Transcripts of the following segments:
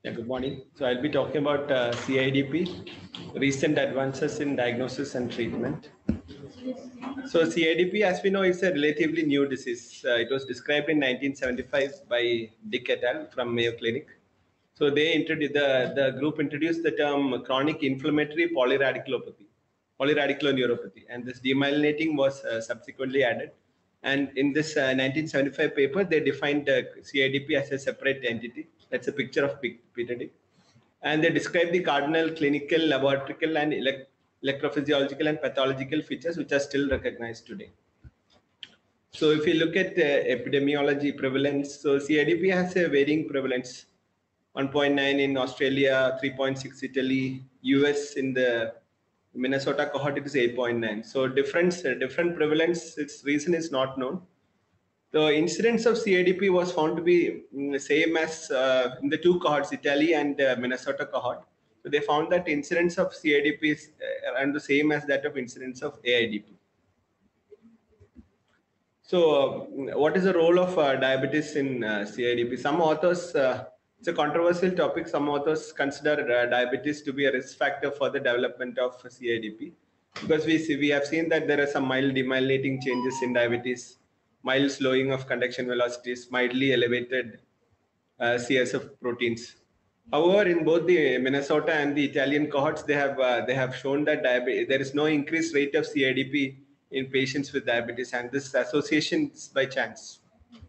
Yeah, good morning. So I'll be talking about CIDP, recent advances in diagnosis and treatment. So CIDP, as we know, is a relatively new disease. It was described in 1975 by Dick et al. From Mayo Clinic. So they introduced the group introduced the term chronic inflammatory polyradiculoneuropathy, and this demyelinating was subsequently added. And in this 1975 paper, they defined CIDP as a separate entity. That's a picture of Peter Dick, and they describe the cardinal clinical, laboratory, and electrophysiological and pathological features which are still recognized today. So if you look at epidemiology prevalence, so CIDP has a varying prevalence: 1.9 in Australia, 3.6 Italy, US in the Minnesota cohort it is 8.9. So different prevalence. Its reason is not known. The incidence of CIDP was found to be the same as in the two cohorts, Italy and Minnesota cohort. So they found that incidence of CIDP is around the same as that of incidence of AIDP. So, what is the role of diabetes in CIDP? Some authors, it's a controversial topic. Some authors consider diabetes to be a risk factor for the development of CIDP, because we have seen that there are some mild demyelinating changes in diabetes, mild slowing of conduction velocities, mildly elevated CSF proteins. However, in both the Minnesota and the Italian cohorts, they have shown that there is no increased rate of CIDP in patients with diabetes, and this association is by chance.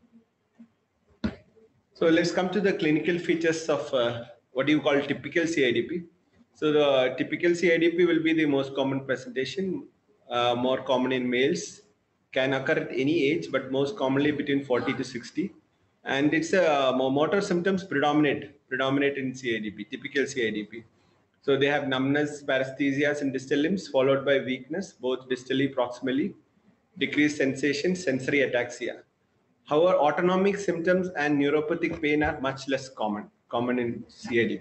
So let's come to the clinical features of what do you call typical CIDP. So the typical CIDP will be the most common presentation, more common in males, can occur at any age, but most commonly between 40 to 60. And it's motor symptoms predominate in CIDP, typical CIDP. So they have numbness, paresthesias in distal limbs, followed by weakness, both distally, proximally, decreased sensation, sensory ataxia. However, autonomic symptoms and neuropathic pain are much less common in CIDP.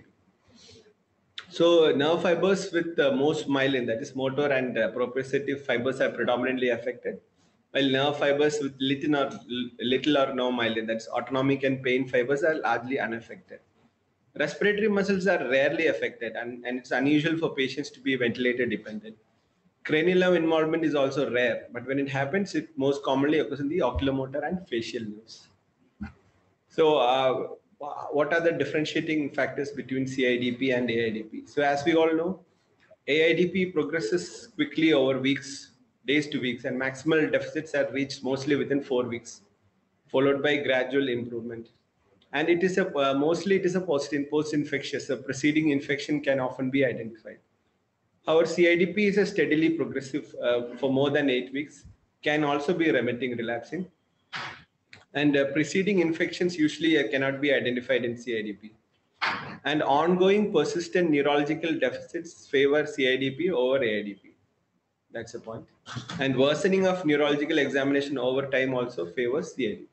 So nerve fibers with most myelin, that is motor and proprioceptive fibers, are predominantly affected, while nerve fibers with little or no myelin, that's autonomic and pain fibers, are largely unaffected. Respiratory muscles are rarely affected, and it's unusual for patients to be ventilator dependent. Cranial nerve involvement is also rare, but when it happens, it most commonly occurs in the oculomotor and facial nerves. So, what are the differentiating factors between CIDP and AIDP? So, as we all know, AIDP progresses quickly over weeks, days to weeks, and maximal deficits are reached mostly within 4 weeks, followed by gradual improvement. And it is mostly it is a post-infectious. A preceding infection can often be identified. Our CIDP is a steadily progressive for more than 8 weeks, can also be remitting, relapsing, and preceding infections usually cannot be identified in CIDP. And ongoing persistent neurological deficits favor CIDP over AIDP. That's the point. And worsening of neurological examination over time also favors CIDP.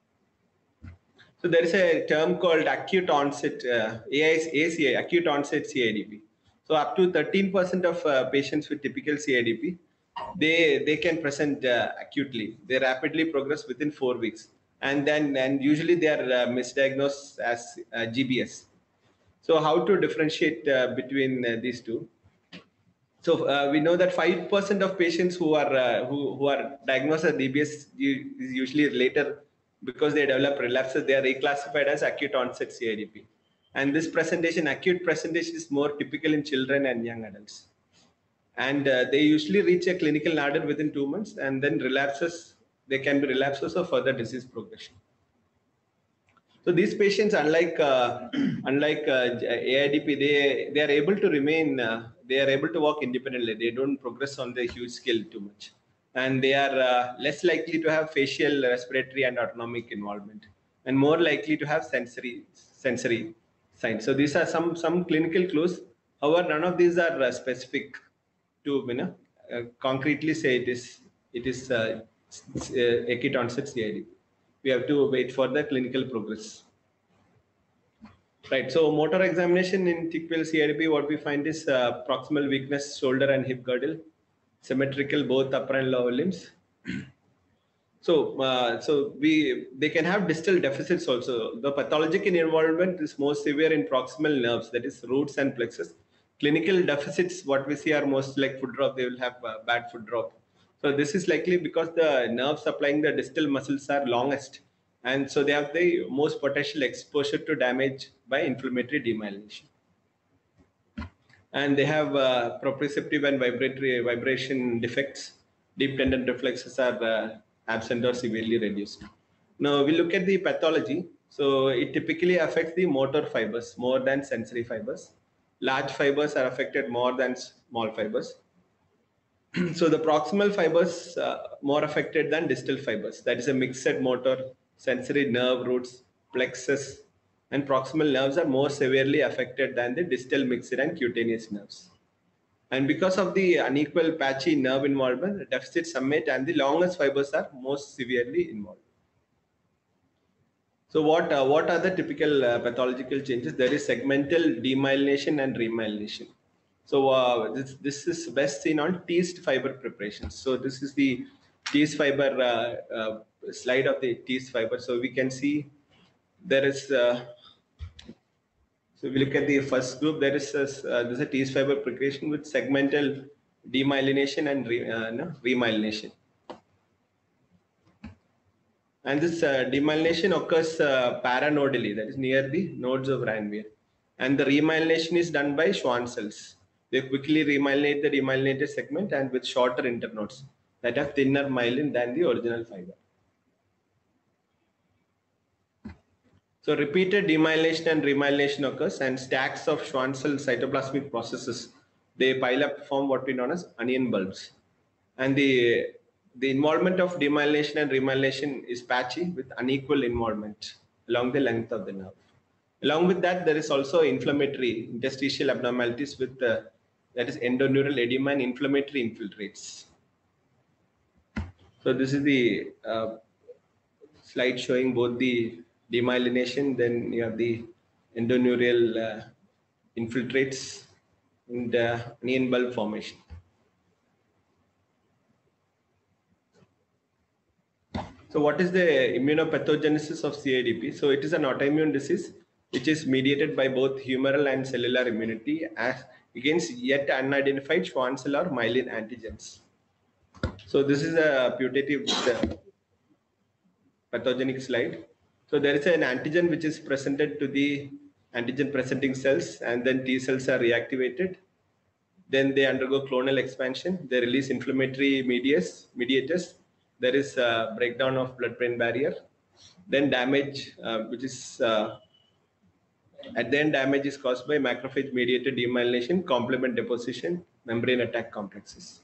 So there is a term called acute onset ACI, acute onset CIDP. So up to 13% of patients with typical CIDP, they can present acutely. They rapidly progress within 4 weeks, and usually they are misdiagnosed as GBS. So how to differentiate between these two? So we know that 5% of patients who are diagnosed as DBS is usually later, because they develop relapses. They are reclassified as acute onset CIDP, and this acute presentation, is more typical in children and young adults. And they usually reach a clinical nadir within 2 months, and then relapses. They can be relapses or further disease progression. So these patients, unlike AIDP, they are able to remain. They are able to walk independently. They don't progress on the huge scale too much, and they are less likely to have facial, respiratory, and autonomic involvement, and more likely to have sensory signs. So these are some clinical clues. However, none of these are specific to concretely say it is acute onset CIDP. We have to wait for the clinical progress. Right. So motor examination in typical CIDP, what we find is proximal weakness, shoulder and hip girdle, symmetrical both upper and lower limbs. So they can have distal deficits also. The pathologic involvement is most severe in proximal nerves, that is roots and plexus. Clinical deficits, what we see are most like foot drop. They will have bad foot drop. So this is likely because the nerves supplying the distal muscles are longest, and so they have the most potential exposure to damage by inflammatory demyelination. And they have proprioceptive and vibratory vibration defects. Deep tendon reflexes are absent or severely reduced. Now we look at the pathology. So it typically affects the motor fibers more than sensory fibers. Large fibers are affected more than small fibers. So the proximal fibers more affected than distal fibers. That is a mixed motor, sensory nerve roots, plexus, and proximal nerves are more severely affected than the distal mixed and cutaneous nerves. And because of the unequal patchy nerve involvement, the deficit summate and the longest fibers are most severely involved. So what are the typical pathological changes? There is segmental demyelination and remyelination. So this is best seen on teased fiber preparations. So this is the teased fiber slide of the teased fiber. So we can see there is. So we look at the first group. There's a teased fiber preparation with segmental demyelination and remyelination. And this demyelination occurs paranodally, that is near the nodes of Ranvier. And the remyelination is done by Schwann cells. They quickly remyelinate the demyelinated segment and with shorter internodes that have thinner myelin than the original fiber. So repeated demyelination and remyelination occurs, and stacks of Schwann cell cytoplasmic processes, they pile up to form what we know as onion bulbs. And the involvement of demyelination and remyelination is patchy with unequal involvement along the length of the nerve. Along with that, there is also inflammatory interstitial abnormalities with that is endoneural edema and inflammatory infiltrates. So this is the slide showing both the demyelination, then you have the endoneural infiltrates and onion bulb formation. So what is the immunopathogenesis of CIDP? So it is an autoimmune disease which is mediated by both humoral and cellular immunity against yet unidentified Schwann cell or myelin antigens. So this is a putative pathogenic slide. So there is an antigen which is presented to the antigen presenting cells, and then T cells are reactivated. Then they undergo clonal expansion. They release inflammatory mediators. There is a breakdown of blood-brain barrier. Then damage, which is at the end, damage is caused by macrophage-mediated demyelination, complement deposition, membrane attack complexes.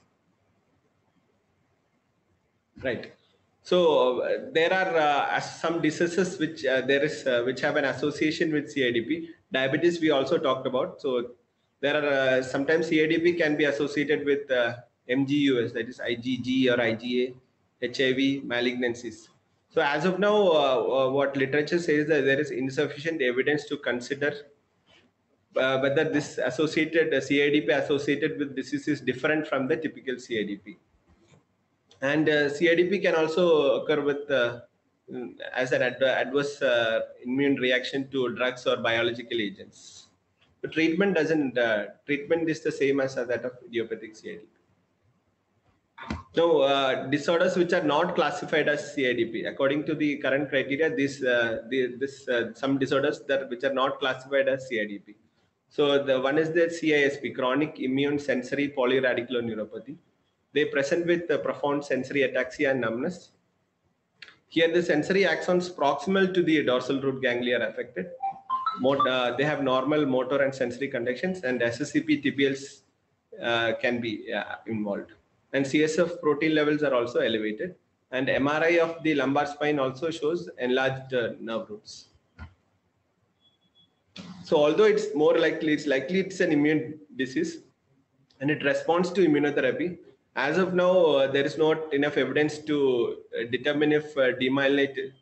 Right. So there are some diseases which which have an association with CIDP. Diabetes we also talked about. So there are sometimes CIDP can be associated with MGUS, that is IgG or IgA, HIV malignancies. So as of now, what literature says that there is insufficient evidence to consider whether this associated CIDP associated with disease is different from the typical CIDP. And CIDP can also occur with as an adverse immune reaction to drugs or biological agents. The treatment doesn't. Treatment is the same as that of idiopathic CIDP. Now, disorders which are not classified as CIDP, according to the current criteria, some disorders which are not classified as CIDP. So the one is the CISP, chronic immune sensory polyradiculoneuropathy. They present with profound sensory ataxia and numbness. Here the sensory axons proximal to the dorsal root ganglia are affected. They have normal motor and sensory conductions, and SSCP tibials can be involved. And CSF protein levels are also elevated. And MRI of the lumbar spine also shows enlarged nerve roots. So although it's likely it's an immune disease and it responds to immunotherapy, as of now, there is not enough evidence to determine if demyelinated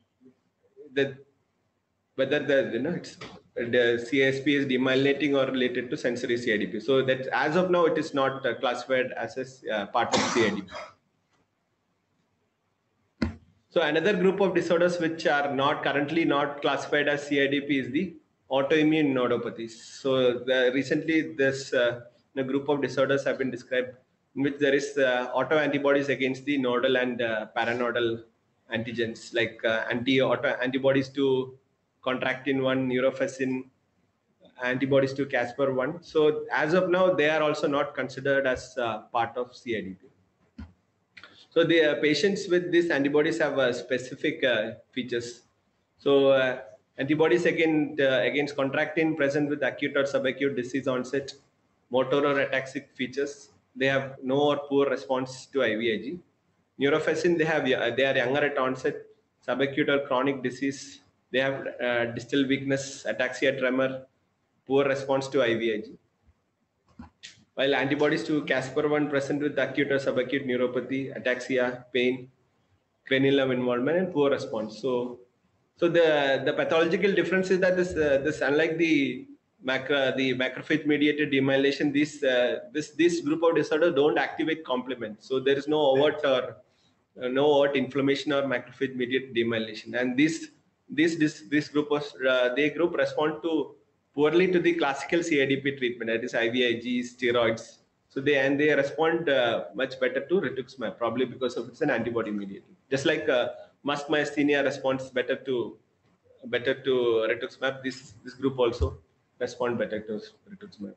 whether the CISP is demyelinating or related to sensory CIDP. So that as of now, it is not classified as a part of CIDP. So another group of disorders which are currently not classified as CIDP is the autoimmune nodopathies. So recently this group of disorders have been described in which there is autoantibodies against the nodal and paranodal antigens, like antibodies to contractin-1, neurofacin, antibodies to Caspar-1. So as of now, they are also not considered as part of CIDP. So the patients with these antibodies have specific features. So antibodies against contractin present with acute or subacute disease onset, motor or ataxic features. They have no or poor response to IVIG. Neurofacin, they are younger at onset, subacute or chronic disease. They have distal weakness, ataxia, tremor, poor response to IVIG. While antibodies to Caspar-1 present with acute or subacute neuropathy, ataxia, pain, cranial nerve involvement, and poor response. So the pathological difference is that this unlike the macrophage mediated demyelination, this group of disorders don't activate complement. So there is no overt inflammation or macrophage mediated demyelination, and this group respond to poorly to the classical CIDP treatment, that is IVIG, steroids. So they respond much better to rituximab, probably because of it's an antibody mediated. Just like MuSK myasthenia responds better to rituximab, this group also respond better to rituximab.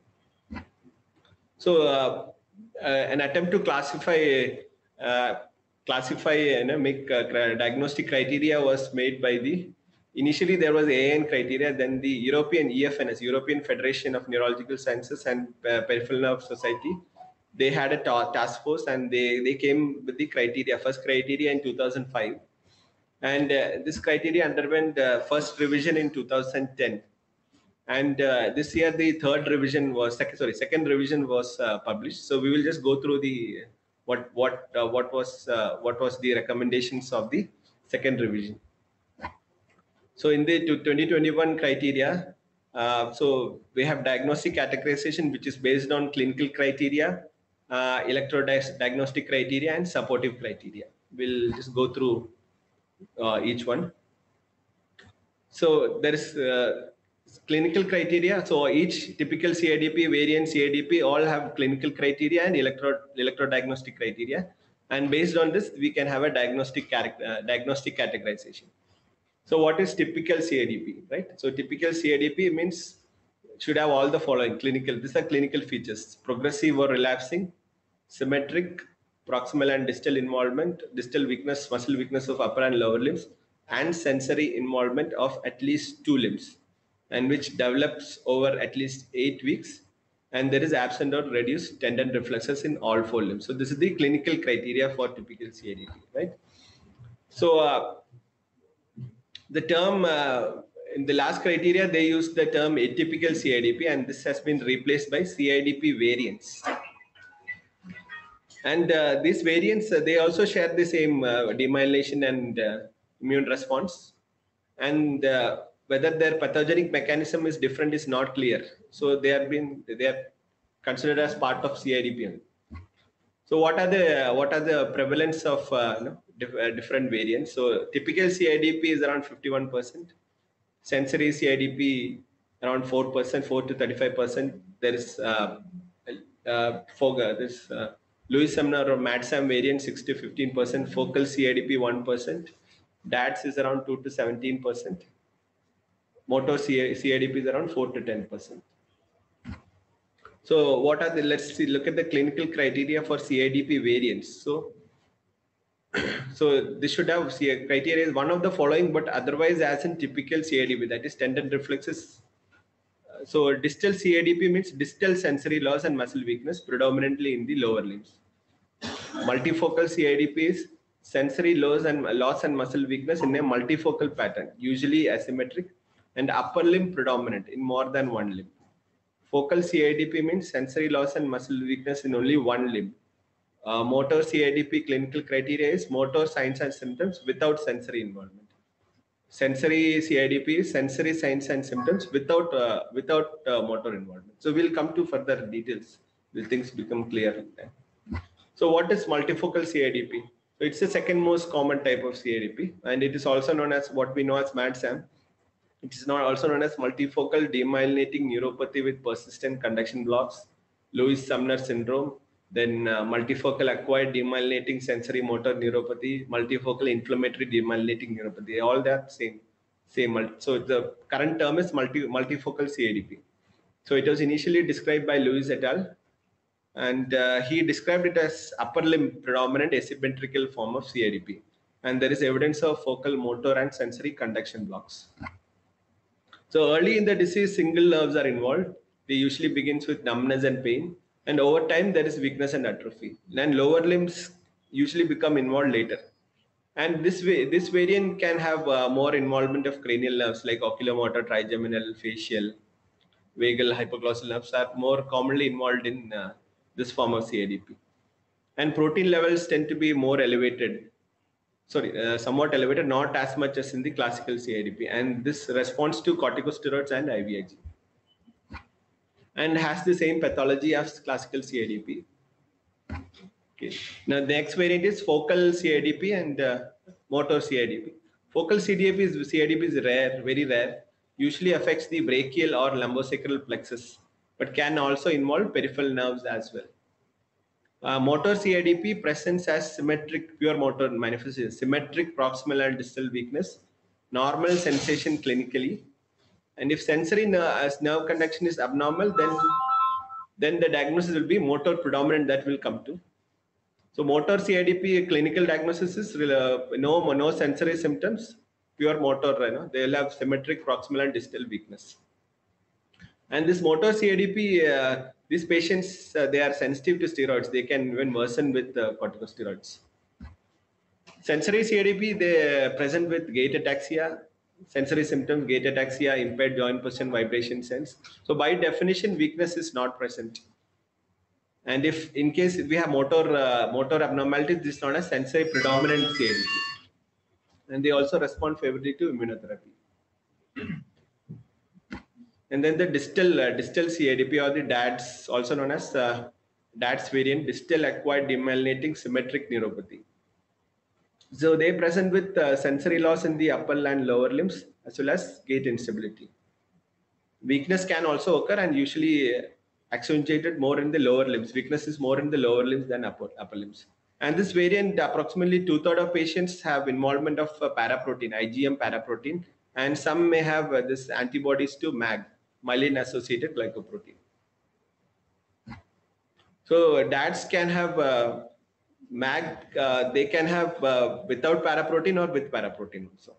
So an attempt to make diagnostic criteria was made by initially there was AN criteria, then the European EFNS, European Federation of Neurological Sciences and Peripheral Nerve Society, they had a task force and they came with the first criteria in 2005. And this criteria underwent first revision in 2010. And this year the second revision was published. So we will just go through the what was the recommendations of the second revision. So in the 2021 criteria, so we have diagnostic categorization, which is based on clinical criteria, electrodiagnostic criteria, and supportive criteria. We'll just go through each one. So there is clinical criteria. So each typical CIDP, variant CIDP, all have clinical criteria and electrodiagnostic criteria. And based on this, we can have a diagnostic categorization. So what is typical CIDP, right? So typical CIDP means should have all the following clinical. These are clinical features: progressive or relapsing, symmetric, proximal and distal involvement, distal weakness, muscle weakness of upper and lower limbs, and sensory involvement of at least 2 limbs, and which develops over at least 8 weeks. And there is absent or reduced tendon reflexes in all 4 limbs. So this is the clinical criteria for typical CIDP, right? So the term in the last criteria, they used the term atypical CIDP, and this has been replaced by CIDP variants. And these variants, they also share the same demyelination and immune response. And whether their pathogenic mechanism is different is not clear. So they are considered as part of CIDP. So what are the prevalence of different variants? So typical CIDP is around 51%. Sensory CIDP around 4%, 4 to 35%. There is Lewis Sumner or MADSAM variant 6 to 15%. Focal CIDP 1%. DATS is around 2 to 17%. Motor CIDP is around 4 to 10%. So what are let's look at the clinical criteria for CIDP variants. So this should have criteria is one of the following, but otherwise as in typical CIDP, that is tendon reflexes. So distal CIDP means distal sensory loss and muscle weakness, predominantly in the lower limbs. Multifocal CIDP is sensory loss and muscle weakness in a multifocal pattern, usually asymmetric, and upper limb predominant in more than one limb. Focal CIDP means sensory loss and muscle weakness in only one limb. Motor CIDP clinical criteria is motor signs and symptoms without sensory involvement. Sensory CIDP is sensory signs and symptoms without motor involvement. So we'll come to further details. Will things become clear then? So what is multifocal CIDP? So it's the second most common type of CADP, and it is also known as what we know as MADSAM. It is not also known as multifocal demyelinating neuropathy with persistent conduction blocks, Lewis-Sumner syndrome, then multifocal acquired demyelinating sensory motor neuropathy, multifocal inflammatory demyelinating neuropathy. All that same. So the current term is multifocal CADP. So it was initially described by Lewis et al. And he described it as upper limb predominant asymmetrical form of CADP. And there is evidence of focal motor and sensory conduction blocks. So early in the disease, single nerves are involved. They usually begins with numbness and pain, and over time there is weakness and atrophy. And lower limbs usually become involved later. And this variant can have more involvement of cranial nerves like oculomotor, trigeminal, facial, vagal, hypoglossal nerves are more commonly involved in this form of CADP. And protein levels tend to be more elevated somewhat elevated, not as much as in the classical CADP, and this responds to corticosteroids and IVIG, and has the same pathology as classical CADP. Okay. Now the next variant is focal CADP and motor CADP. Focal CADP is rare, very rare. Usually affects the brachial or lumbosacral plexus, but can also involve peripheral nerves as well. Motor CADP presents as symmetric pure motor manifestation, symmetric proximal and distal weakness, normal sensation clinically, and if sensory nerve conduction is abnormal, then the diagnosis will be motor predominant that will come to. So motor CADP clinical diagnosis is no sensory symptoms, pure motor. They will have symmetric proximal and distal weakness. And this motor CADP, these patients, they are sensitive to steroids. They can even worsen with corticosteroids. Sensory CADP, they present with gait ataxia, sensory symptoms, gait ataxia, impaired joint position, vibration sense. So by definition, weakness is not present. And if in case we have motor abnormalities, this is known as sensory predominant CADP. And they also respond favorably to immunotherapy. And then the distal CADP or the DADS, also known as DADS variant, distal acquired demyelinating symmetric neuropathy. So they present with sensory loss in the upper and lower limbs as well as gait instability. Weakness can also occur and usually accentuated more in the lower limbs. Weakness is more in the lower limbs than upper limbs. And this variant, approximately 2/3 of patients have involvement of paraprotein, IgM paraprotein, and some may have this antibodies to MAG, myelin associated glycoprotein. So DADs can have MAG, they can have without paraprotein or with paraprotein also.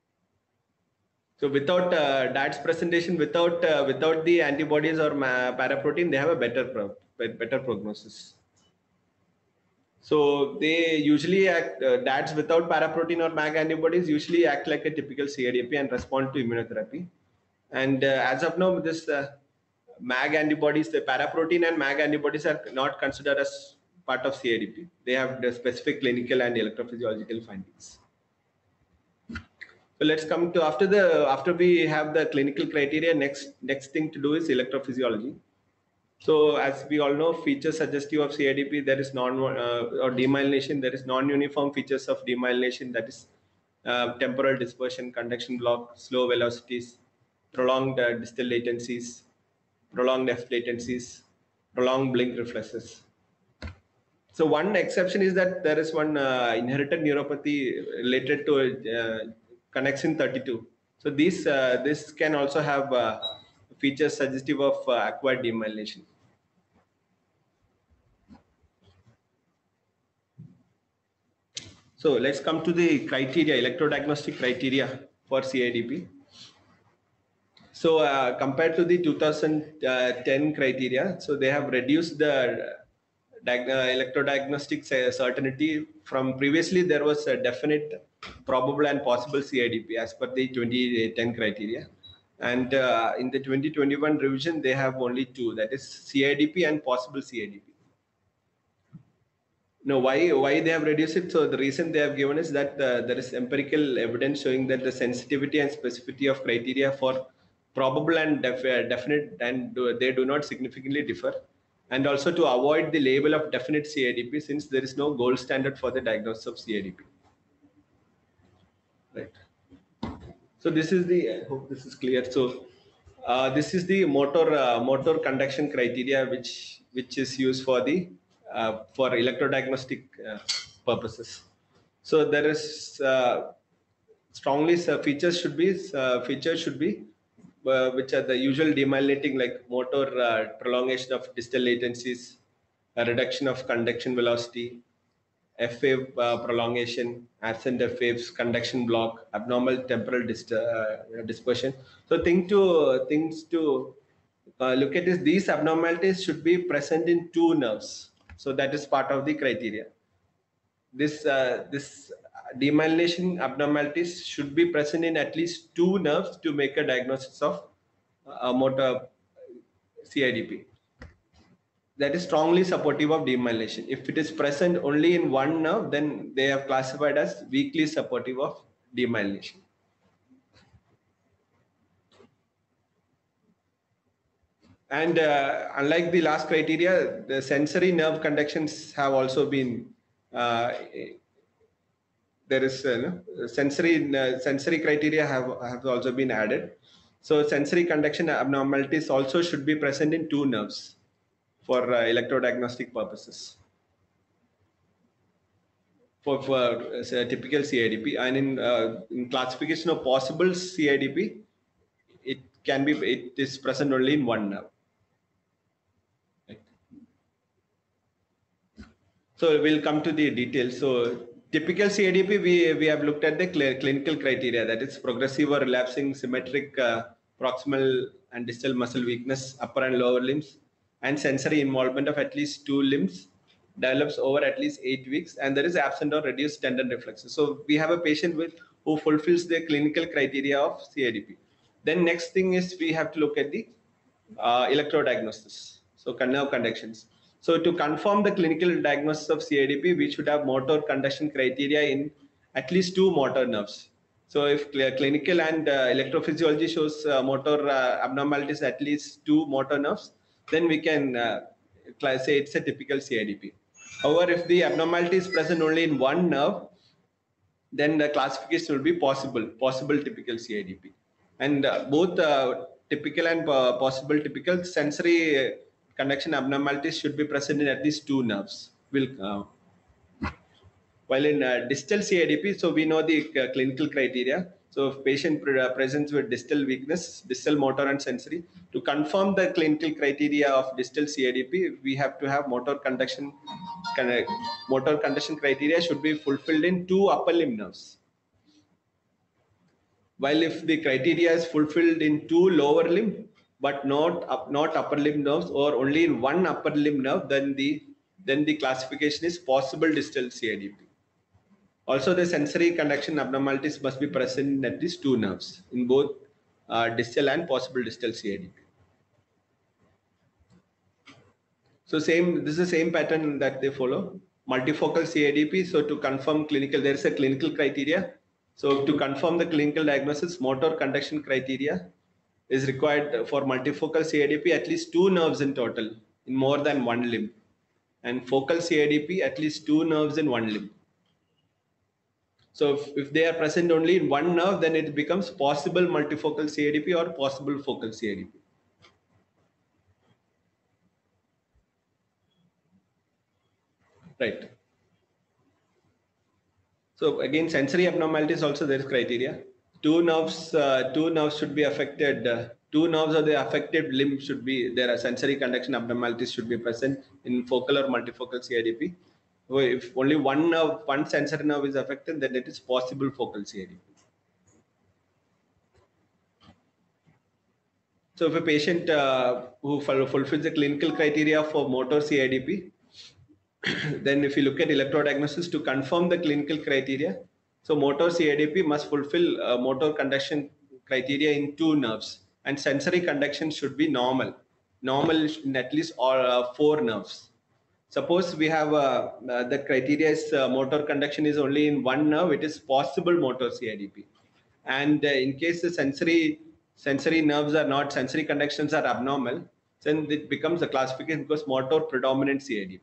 So without DADs presentation, without the antibodies or paraprotein, they have a better prognosis. So they usually act, DADs without paraprotein or MAG antibodies usually act like a typical CADP and respond to immunotherapy. And as of now, this MAG antibodies, the paraprotein and MAG antibodies are not considered as part of CADP. They have the specific clinical and electrophysiological findings. So let's come to after we have the clinical criteria. Next thing to do is electrophysiology. So as we all know, features suggestive of CADP, there is or demyelination. There is non-uniform features of demyelination, that is temporal dispersion, conduction block, slow velocities, prolonged distal latencies, prolonged F latencies, prolonged blink reflexes. So one exception is that there is one inherited neuropathy related to connexin 32. So this can also have features suggestive of acquired demyelination. So let's come to the criteria, electrodiagnostic criteria for CADP. So compared to the 2010 criteria, so they have reduced the electrodiagnostic certainty from previously there was a definite, probable and possible CADP as per the 2010 criteria. And in the 2021 revision, they have only two, that is CADP and possible CADP. Now, why they have reduced it? So the reason they have given is that there is empirical evidence showing that the sensitivity and specificity of criteria for probable and definite, and they do not significantly differ. and also to avoid the label of definite CIDP, since there is no gold standard for the diagnosis of CIDP. Right. So this is the, I hope this is clear. So this is the motor conduction criteria which is used for the for electrodiagnostic purposes. So there is strongly features should be which are the usual demyelinating, like motor prolongation of distal latencies, a reduction of conduction velocity, F wave prolongation, absent F waves, conduction block, abnormal temporal dispersion. So things to look at is these abnormalities should be present in two nerves. So that is part of the criteria. This demyelination abnormalities should be present in at least two nerves to make a diagnosis of motor CIDP. That is strongly supportive of demyelination. If it is present only in one nerve, then they are classified as weakly supportive of demyelination. And unlike the last criteria, the sensory nerve conductions have also been there is sensory criteria have also been added. So sensory conduction abnormalities also should be present in two nerves for electrodiagnostic purposes for typical CIDP. And in classification of possible CIDP, it is present only in one nerve. Right. So we'll come to the details. So typical CIDP, we have looked at the clinical criteria, that is progressive or relapsing symmetric proximal and distal muscle weakness, upper and lower limbs, and sensory involvement of at least two limbs, develops over at least 8 weeks, and there is absent or reduced tendon reflexes. So we have a patient who fulfills the clinical criteria of CIDP. Then next thing is we have to look at the electrodiagnosis. So nerve conductions. So to confirm the clinical diagnosis of CIDP, we should have motor conduction criteria in at least two motor nerves. So if clinical and electrophysiology shows motor abnormalities at least two motor nerves, then we can say it's a typical CIDP. However, if the abnormality is present only in one nerve, then the classification will be possible typical CIDP. And both typical and possible typical sensory conduction abnormalities should be present in at least two nerves. While in distal CIDP, so we know the clinical criteria. So if patient presents with distal weakness, distal motor and sensory, to confirm the clinical criteria of distal CIDP, we have to have motor conduction criteria should be fulfilled in two upper limb nerves. While if the criteria is fulfilled in two lower limb, but not upper limb nerves, or only in one upper limb nerve, then the classification is possible distal CIDP. Also, the sensory conduction abnormalities must be present in at least two nerves in both distal and possible distal CIDP. So this is the same pattern that they follow. Multifocal CIDP. So to confirm clinical, there is a clinical criteria. So to confirm the clinical diagnosis, motor conduction criteria is required for multifocal CIDP, at least two nerves in total in more than one limb, and focal CIDP at least two nerves in one limb. So if they are present only in one nerve, then it becomes possible multifocal CIDP or possible focal CIDP. Right. So again, sensory abnormalities also there is criteria. Two nerves should be affected. Two nerves of the affected limb should be there. Are sensory conduction abnormalities should be present in focal or multifocal CIDP. So if only one sensory nerve is affected, then it is possible focal CIDP. So if a patient who fulfills the clinical criteria for motor CIDP, then if you look at electrodiagnosis to confirm the clinical criteria, so motor CIDP must fulfill motor conduction criteria in two nerves, and sensory conduction should be normal in at least all four nerves. Suppose we have the criteria is motor conduction is only in one nerve, it is possible motor CIDP. And in case the sensory nerves are not, sensory conductions are abnormal, then it becomes a classification because motor predominant CIDP.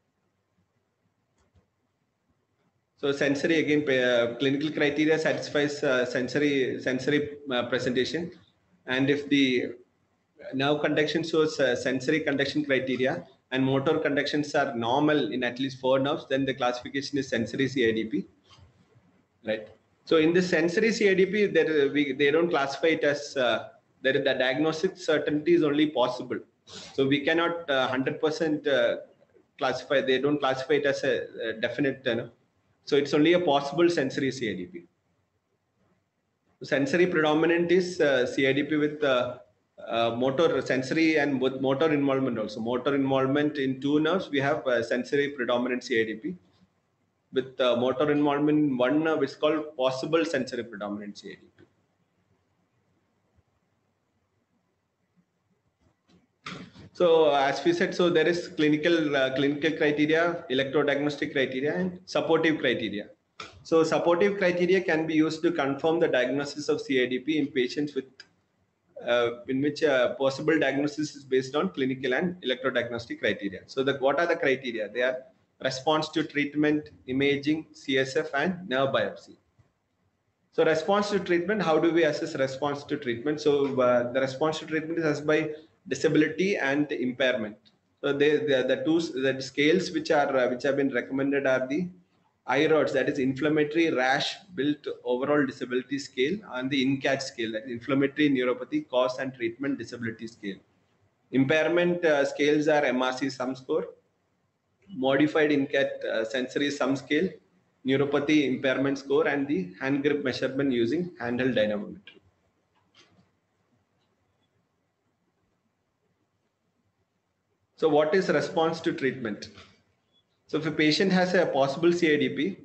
So sensory again, clinical criteria satisfies sensory presentation, and if the nerve conduction shows sensory conduction criteria and motor conductions are normal in at least 4 nerves, then the classification is sensory CIDP, right? So in the sensory CIDP, they don't classify it as the diagnostic certainty is only possible. So we cannot 100% classify. They don't classify it as a definite. So it's only a possible sensory CIDP. Sensory predominant is CIDP with motor sensory and with motor involvement also. Motor involvement in 2 nerves, we have sensory predominant CIDP. With motor involvement in 1 nerve, it's called possible sensory predominant CIDP. So as we said, so there is clinical criteria, electrodiagnostic criteria, and supportive criteria. So supportive criteria can be used to confirm the diagnosis of CIDP in patients with in which possible diagnosis is based on clinical and electrodiagnostic criteria. So what are the criteria? They are response to treatment, imaging, CSF, and nerve biopsy. So response to treatment, how do we assess response to treatment? So the response to treatment is assessed by disability and impairment. So the scales which have been recommended are the IRODS, that is inflammatory rash built overall disability scale, and the INCAT scale, that is inflammatory neuropathy cause and treatment disability scale. Impairment scales are MRC sum score, modified INCAT sensory sum scale, neuropathy impairment score, and the hand grip measurement using handheld dynamometry. So what is response to treatment? So if a patient has a possible CIDP,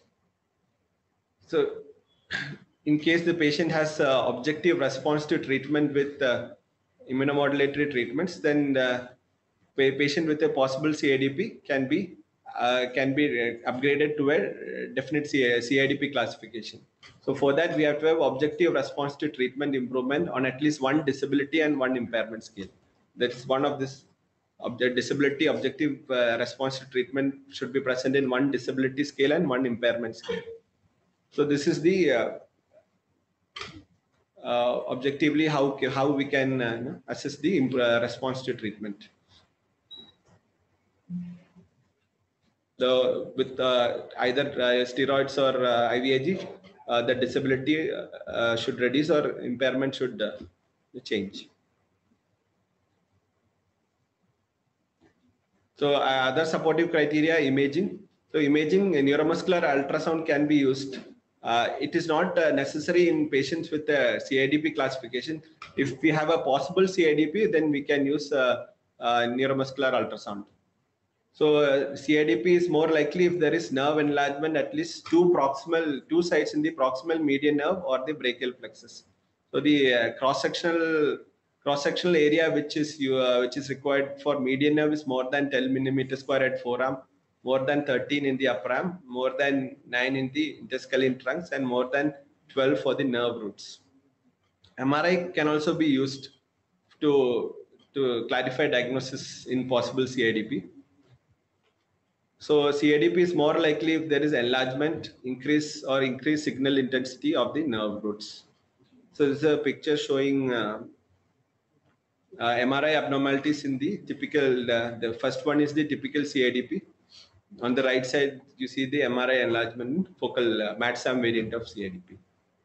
so in case the patient has objective response to treatment with immunomodulatory treatments, then the patient with a possible CIDP can be upgraded to a definite CIDP classification. So for that, we have to have objective response to treatment improvement on at least 1 disability and 1 impairment scale. That's one of this disability objective response to treatment should be present in 1 disability scale and 1 impairment scale. So this is the objectively how we can assess the response to treatment. With either steroids or IVIG, the disability should reduce or impairment should change. So other supportive criteria, imaging. So imaging, neuromuscular ultrasound can be used. It is not necessary in patients with a CIDP classification. If we have a possible CIDP, then we can use neuromuscular ultrasound. So CIDP is more likely if there is nerve enlargement at least 2 sites in the proximal median nerve or the brachial plexus. So the cross-sectional area which is required for median nerve is more than 10 millimeter square at forearm, more than 13 in the upper arm, more than 9 in the interscalene trunks, and more than 12 for the nerve roots. MRI can also be used to clarify diagnosis in possible CIDP. So CIDP is more likely if there is enlargement, increased signal intensity of the nerve roots. So this is a picture showing MRI abnormalities in the typical, the first one is the typical CIDP. On the right side, you see the MRI enlargement in focal MATSAM variant of CIDP.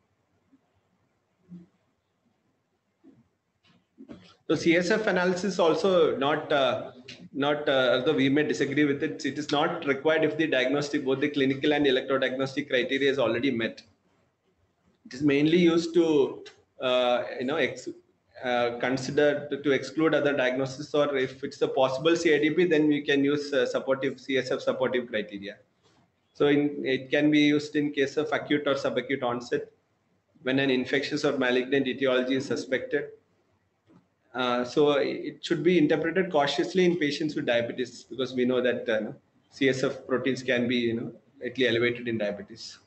So CSF analysis also not although we may disagree with it, it is not required if the diagnostic, both the clinical and electrodiagnostic criteria is already met. It is mainly used to consider to exclude other diagnosis, or if it's a possible CIDP, then we can use supportive CSF supportive criteria. So it can be used in case of acute or subacute onset, when an infectious or malignant etiology is suspected. So it should be interpreted cautiously in patients with diabetes, because we know that CSF proteins can be slightly elevated in diabetes.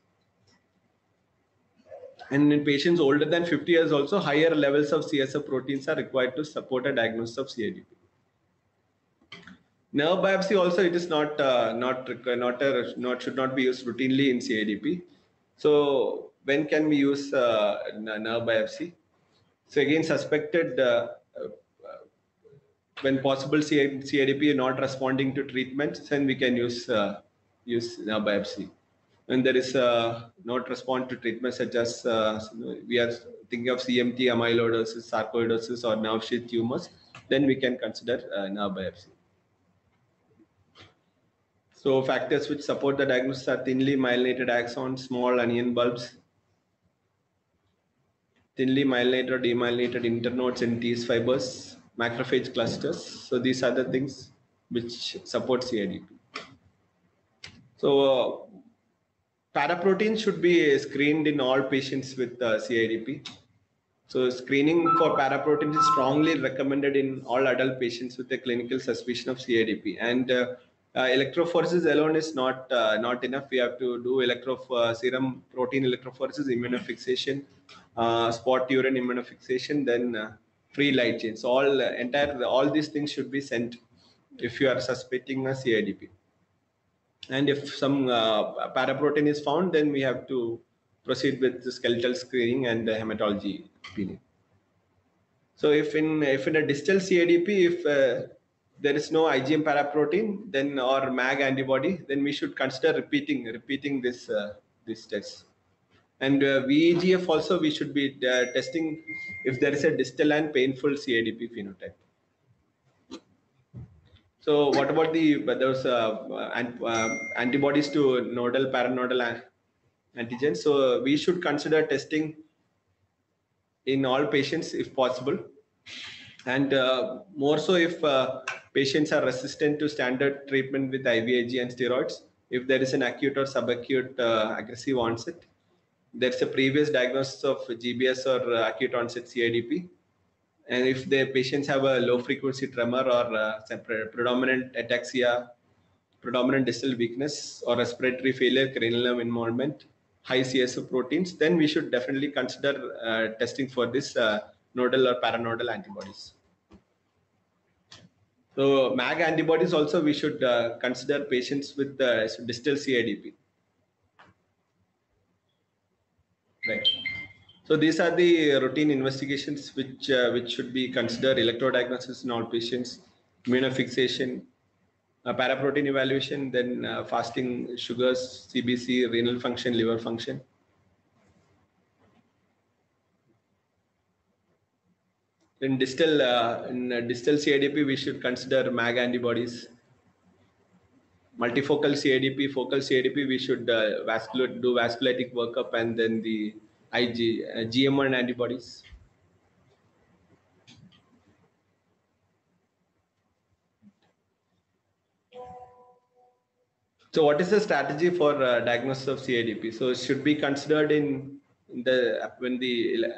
And in patients older than 50 years also, higher levels of CSF proteins are required to support a diagnosis of CIDP. Nerve biopsy also, it is should not be used routinely in CIDP. So when can we use nerve biopsy? So again, suspected when possible CIDP not responding to treatment, then we can use nerve biopsy. When there is not respond to treatment, such as we are thinking of CMT, amyloidosis, sarcoidosis, or nerve sheath tumors, then we can consider nerve biopsy. So factors which support the diagnosis are thinly myelinated axons, small onion bulbs, thinly myelinated or demyelinated internodes and T fibers, macrophage clusters. So these are the things which support CIDP. So paraprotein should be screened in all patients with CIDP. So screening for paraprotein is strongly recommended in all adult patients with a clinical suspicion of CIDP. And electrophoresis alone is not enough. We have to do serum protein electrophoresis, immunofixation, spot urine immunofixation, then free light chain. So all these things should be sent if you are suspecting a CIDP. And if some paraprotein is found, then we have to proceed with the skeletal screening and the hematology screening. So if in a distal CIDP, if there is no IgM paraprotein, then or MAG antibody, then we should consider repeating this test. And VEGF also we should be testing if there is a distal and painful CIDP phenotype. So what about those antibodies to nodal paranodal antigens? So we should consider testing in all patients if possible, and more so if patients are resistant to standard treatment with IVIG and steroids. If there is an acute or subacute aggressive onset, there's a previous diagnosis of GBS or acute onset CIDP. And if the patients have a low frequency tremor or predominant ataxia, predominant distal weakness, or respiratory failure, cranial nerve involvement, high CSF proteins, then we should definitely consider testing for this nodal or paranodal antibodies. So MAG antibodies also we should consider patients with distal CIDP. Right. So these are the routine investigations which should be considered: electrodiagnosis in all patients, immunofixation, paraprotein evaluation, then fasting sugars, CBC, renal function, liver function. In distal CIDP, we should consider MAG antibodies. Multifocal CIDP, focal CIDP, we should do vasculitic workup, and then the GM1 antibodies. So what is the strategy for diagnosis of CIDP? So it should be considered when the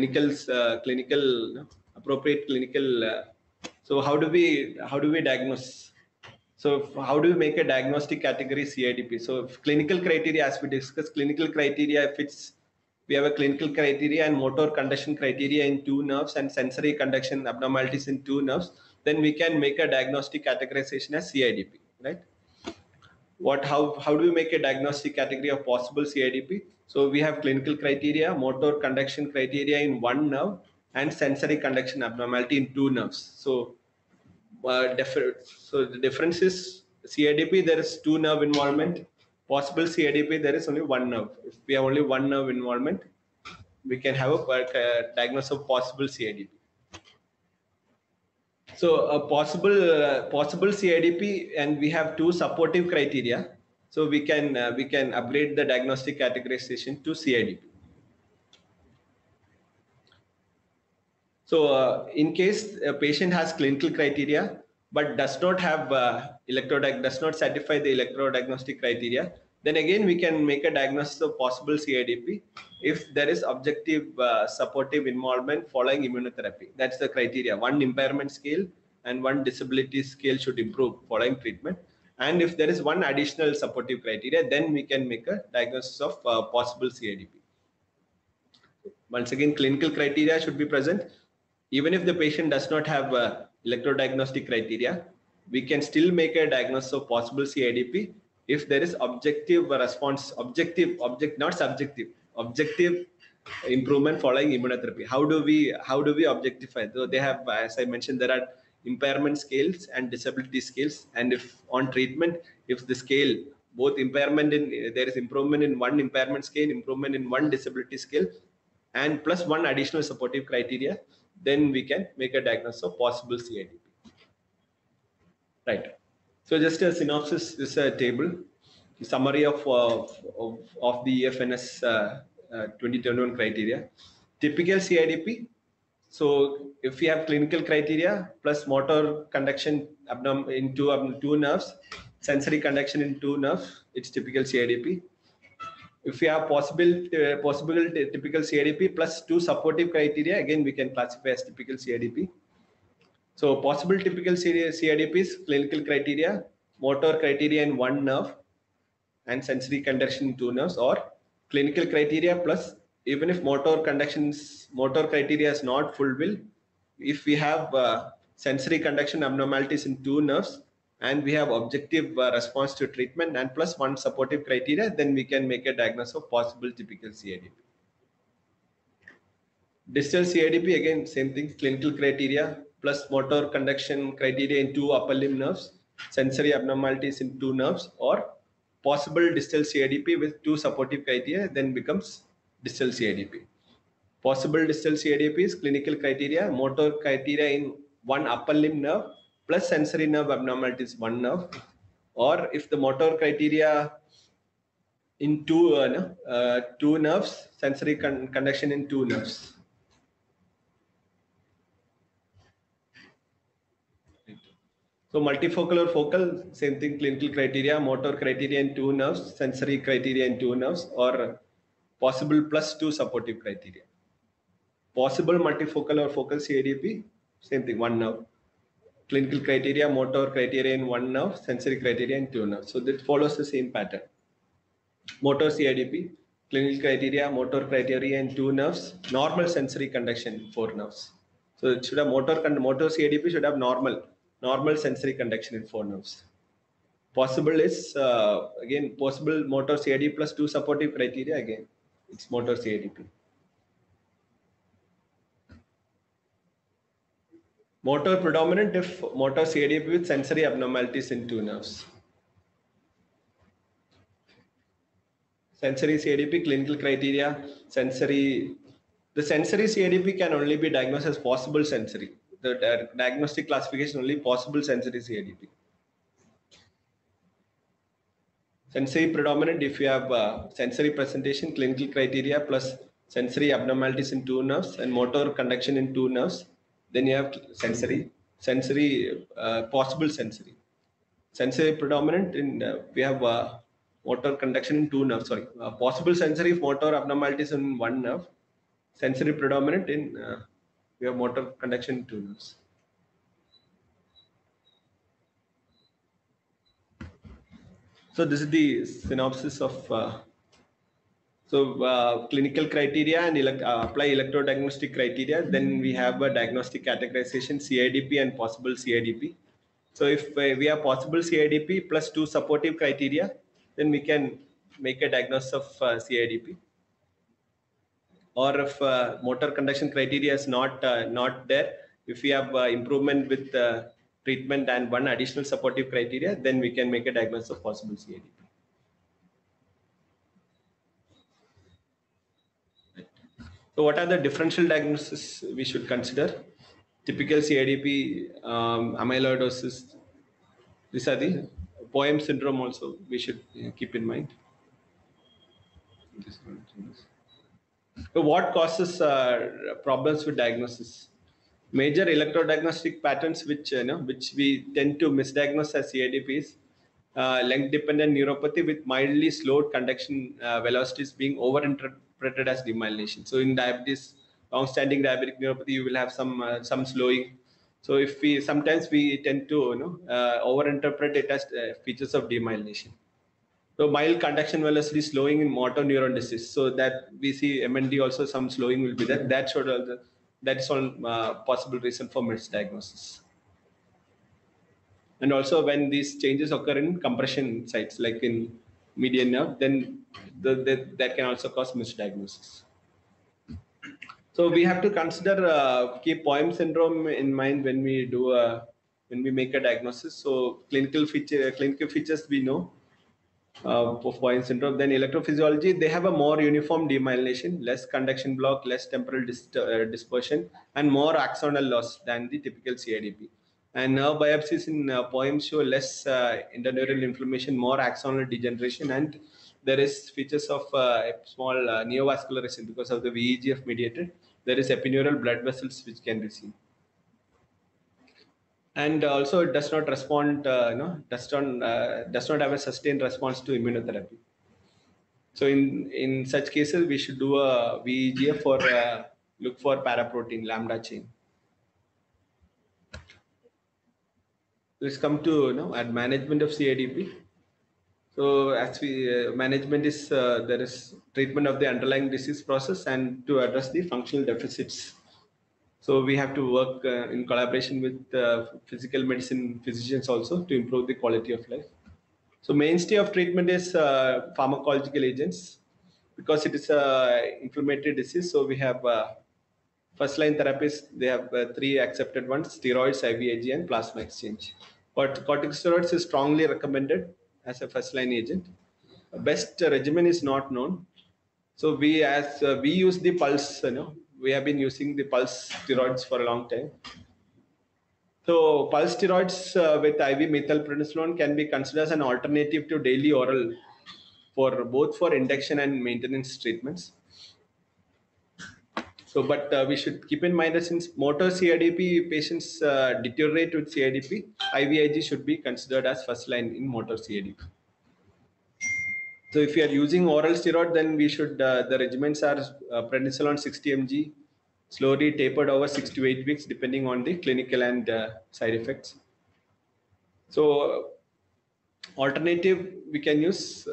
appropriate clinical. So how do we diagnose? So how do we make a diagnostic category CIDP? So clinical criteria, as we discussed, clinical criteria, we have a clinical criteria and motor conduction criteria in 2 nerves and sensory conduction abnormalities in 2 nerves, then we can make a diagnostic categorization as CIDP, right? How do we make a diagnostic category of possible CIDP? So we have clinical criteria, motor conduction criteria in 1 nerve, and sensory conduction abnormality in 2 nerves. So the difference is CIDP, there is 2 nerve involvement. Possible CIDP, there is only 1 nerve. If we have only 1 nerve involvement, we can have a diagnosis of possible CIDP. So a possible CIDP, and we have 2 supportive criteria. So we can upgrade the diagnostic categorization to CIDP. So in case a patient has clinical criteria but does not have does not satisfy the electrodiagnostic criteria, then again we can make a diagnosis of possible CIDP if there is objective supportive involvement following immunotherapy. That's the criteria. 1 impairment scale and 1 disability scale should improve following treatment. And if there is 1 additional supportive criteria, then we can make a diagnosis of possible CIDP. Once again, clinical criteria should be present. Even if the patient does not have electrodiagnostic criteria, we can still make a diagnosis of possible CIDP if there is objective response, not subjective, objective improvement following immunotherapy. How do we objectify? So they have, as I mentioned, there are impairment scales and disability scales, and if on treatment, if the scale both impairment in there is improvement in one impairment scale, improvement in one disability scale, and plus one additional supportive criteria, then we can make a diagnosis of possible CIDP. Right. So just a synopsis, this is a table, summary of the EFNS 2021 criteria. Typical CIDP. So if we have clinical criteria plus motor conduction in two nerves, sensory conduction in two nerves, it's typical CIDP. If we have possible typical CIDP plus two supportive criteria, again we can classify as typical CIDP. So possible typical CIDP is clinical criteria, motor criteria in one nerve, and sensory conduction in two nerves, or clinical criteria plus, even if motor criteria is not fulfilled, if we have sensory conduction abnormalities in two nerves and we have objective response to treatment and plus one supportive criteria, then we can make a diagnosis of possible typical CIDP. Distal CIDP, again same thing, clinical criteria plus motor conduction criteria in two upper limb nerves, sensory abnormalities in two nerves, or possible distal CIDP with two supportive criteria, then becomes distal CIDP. Possible distal CIDP is clinical criteria, motor criteria in one upper limb nerve plus sensory nerve abnormalities one nerve, or if the motor criteria in two nerves, sensory conduction in two nerves. So multifocal or focal, same thing, clinical criteria, motor criteria in two nerves, sensory criteria in two nerves, or possible plus two supportive criteria. Possible multifocal or focal CIDP, same thing, one nerve. Clinical criteria, motor criteria in one nerve, sensory criteria in two nerves. So that follows the same pattern. Motor CIDP, clinical criteria, motor criteria in two nerves, normal sensory conduction in four nerves. So it should have motor CIDP should have normal sensory conduction in four nerves. Possible is again possible motor CIDP plus two supportive criteria, again it's motor CIDP. Motor predominant if motor CIDP with sensory abnormalities in two nerves. Sensory CIDP, clinical criteria, sensory. The sensory CIDP can only be diagnosed as possible sensory. The diagnostic classification only possible sensory CIDP. Sensory predominant if you have sensory presentation, clinical criteria plus sensory abnormalities in two nerves and motor conduction in two nerves, then you have possible sensory. Sensory predominant in we have motor conduction in two nerves. Possible sensory if motor abnormalities in one nerve. Sensory predominant in we have motor conduction in two nerves. So this is the synopsis of clinical criteria and apply electrodiagnostic criteria. Then we have a diagnostic categorization, CIDP and possible CIDP. So if we have possible CIDP plus two supportive criteria, then we can make a diagnosis of CIDP. Or if motor conduction criteria is not there, if we have improvement with treatment and one additional supportive criteria, then we can make a diagnosis of possible CIDP. So what are the differential diagnoses we should consider? Typical CIDP, amyloidosis. These are the POEMS syndrome also we should keep in mind. So what causes problems with diagnosis? Major electrodiagnostic patterns which we tend to misdiagnose as CIDPs, length-dependent neuropathy with mildly slowed conduction velocities being overinterpreted as demyelination. So in diabetes, long-standing diabetic neuropathy, you will have some slowing. So if sometimes we tend to overinterpret it as features of demyelination. So mild conduction velocity slowing in motor neuron disease. So that we see MND also some slowing will be there. That is one possible reason for misdiagnosis. And also when these changes occur in compression sites, like in median nerve, then that can also cause misdiagnosis. So we have to consider keep Poem syndrome in mind when we do when we make a diagnosis. So clinical features we know of Poem syndrome. Then electrophysiology, they have a more uniform demyelination, less conduction block, less temporal dispersion, and more axonal loss than the typical CIDP. And nerve biopsies in Poem show less interneural inflammation, more axonal degeneration, and there is features of small neovascularization because of the VEGF mediated. There is epidural blood vessels which can be seen, and also it does not respond. Does not have a sustained response to immunotherapy. So in such cases, we should do a VEGF or look for paraprotein lambda chain. Let's come to at management of CIDP. So as we management is there is treatment of the underlying disease process and to address the functional deficits. So we have to work in collaboration with physical medicine physicians also to improve the quality of life. So mainstay of treatment is pharmacological agents because it is a inflammatory disease. So we have first line therapies. They have three accepted ones: steroids, IVIG, and plasma exchange. But corticosteroids is strongly recommended as a first line agent. Best regimen is not known. So we use the pulse. We have been using the pulse steroids for a long time. So pulse steroids with IV methylprednisolone can be considered as an alternative to daily oral for both for induction and maintenance treatments. So, but we should keep in mind that since motor CIDP patients deteriorate with CIDP, IVIG should be considered as first line in motor CIDP. So if you are using oral steroid, then we should, the regimens are prednisolone 60 mg, slowly tapered over 6 to 8 weeks, depending on the clinical and side effects. So alternative, we can use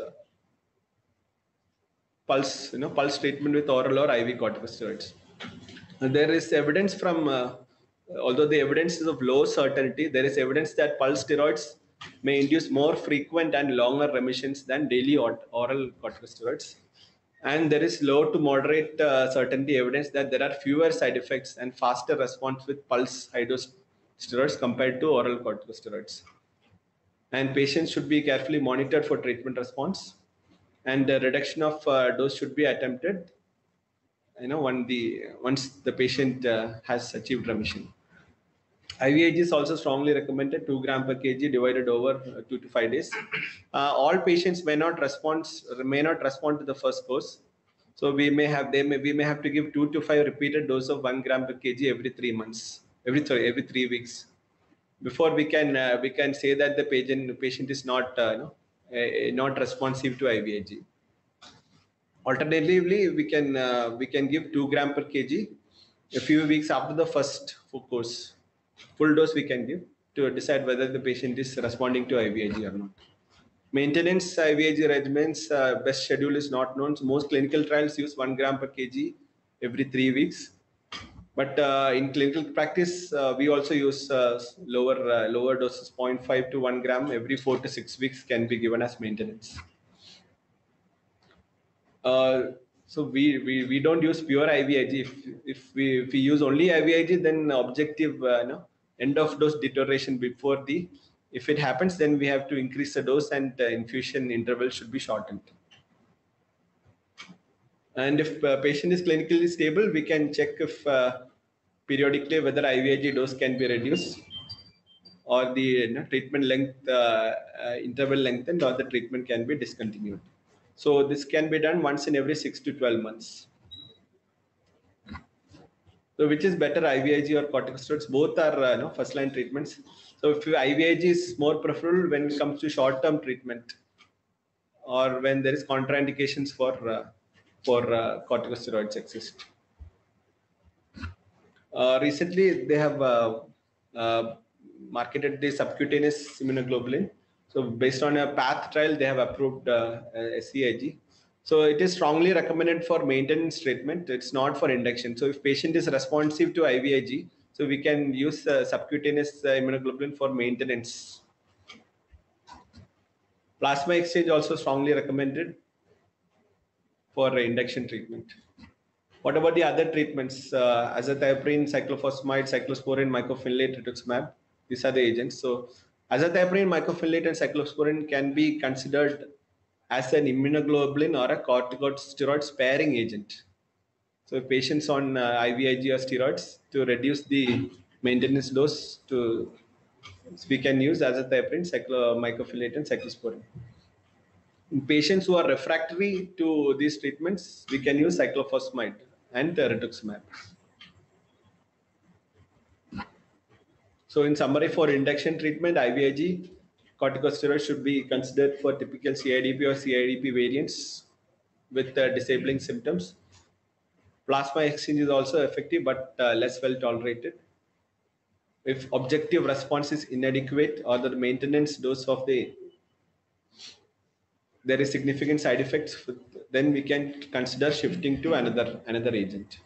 pulse treatment with oral or IV corticosteroids. There is evidence from, although the evidence is of low certainty, there is evidence that pulse steroids may induce more frequent and longer remissions than daily oral corticosteroids. And there is low to moderate certainty evidence that there are fewer side effects and faster response with pulse high dose steroids compared to oral corticosteroids. And patients should be carefully monitored for treatment response, and the reduction of dose should be attempted once the patient has achieved remission. IVIG is also strongly recommended, 2 gram per kg divided over 2 to 5 days. All patients may not respond to the first course. So we may have to give 2 to 5 repeated dose of 1 gram per kg every 3 months, every 3 weeks, before we can say that the patient is not not responsive to IVIG. Alternatively, we can give 2 gram per kg a few weeks after the first course. Full dose we can give to decide whether the patient is responding to IVIG or not. Maintenance IVIG regimens, best schedule is not known. So most clinical trials use 1 gram per kg every 3 weeks. But in clinical practice, we also use lower doses, 0.5 to 1 gram every 4 to 6 weeks can be given as maintenance. So we don't use pure IVIG. If we use only IVIG, then objective end of dose deterioration before if it happens, then we have to increase the dose and infusion interval should be shortened. And if patient is clinically stable, we can check if periodically whether IVIG dose can be reduced or the treatment length interval lengthened, or the treatment can be discontinued. So this can be done once in every 6 to 12 months. So which is better, IVIG or corticosteroids? Both are first line treatments. So if IVIG is more preferable when it comes to short term treatment, or when there is contraindications for corticosteroids exist. Recently, they have marketed the subcutaneous immunoglobulin. So based on a PATH trial, they have approved SCIG. So it is strongly recommended for maintenance treatment. It's not for induction. So if patient is responsive to IVIG, so we can use subcutaneous immunoglobulin for maintenance Plasma exchange also strongly recommended for induction treatment. What about the other treatments? Azathioprine, cyclophosphamide, cyclosporin, mycophenolate, rituximab. These are the agents. So azathioprine, mycophenolate, and cyclosporin can be considered as an immunoglobulin or a corticosteroid sparing agent. So patients on IVIG or steroids, to reduce the maintenance dose, to we can use azathioprine, mycophenolate, and cyclosporin. In patients who are refractory to these treatments, we can use cyclophosphamide and rituximab. So in summary, for induction treatment, IVIG, corticosteroids should be considered for typical CIDP or CIDP variants with disabling symptoms. Plasma exchange is also effective but less well tolerated. If objective response is inadequate or the maintenance dose of there is significant side effects, then we can consider shifting to another agent.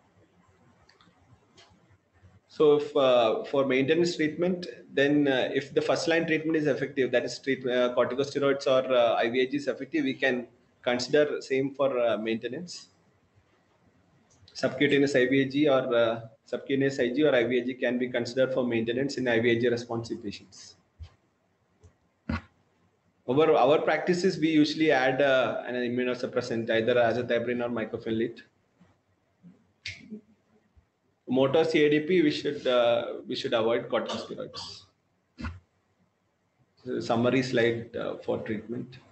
So if, for maintenance treatment, then if the first line treatment is effective, that is corticosteroids or IVIG is effective, we can consider same for maintenance. Subcutaneous IVIG or subcutaneous IG or IVIG can be considered for maintenance in IVIG responsive patients. Over our practices, we usually add an immunosuppressant, either azathioprine or mycophenolate. Motor CADP, we should avoid corticosteroids. Summary slide for treatment.